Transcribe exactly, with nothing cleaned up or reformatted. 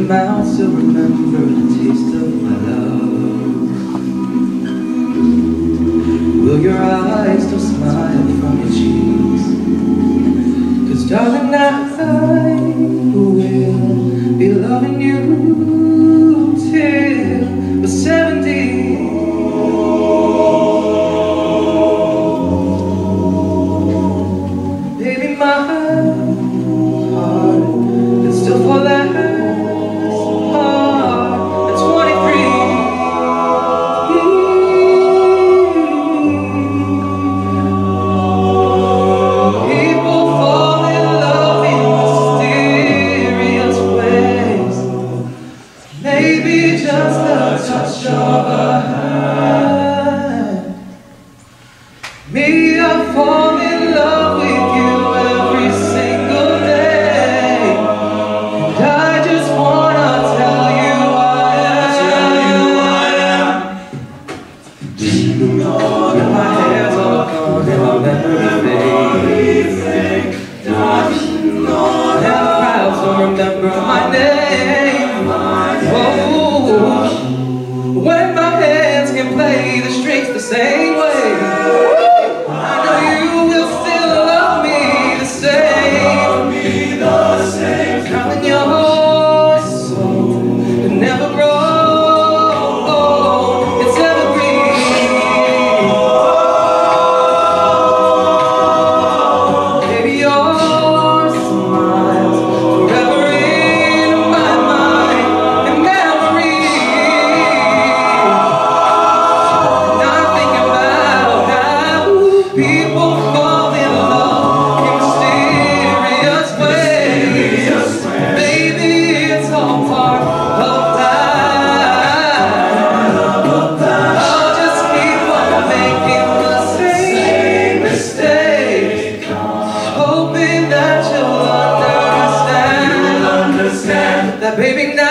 mouth still remember the taste of my love? Will your eyes still smile from your cheeks? 'Cause darling, I will be loving you till we're seventy. Baby, my heart can still fall that hard at twenty-three. People fall in love in mysterious ways. Maybe just the touch of a hand. Me, I fall in love with you every single day, and I just wanna tell you I am. When my hair's all gone and my memory fades, and the crowds don't remember my name. Oh, when my hands can play the strings the same way, I know you will still love me the same. Calling your soul and never grow. It's evergreen. Baby, your smile's forever in my mind and memory. And I'm thinking about how people fall in love in mysterious ways. Baby, it's all part of that. I'll just keep on making the same mistakes, hoping that you'll understand that, baby, now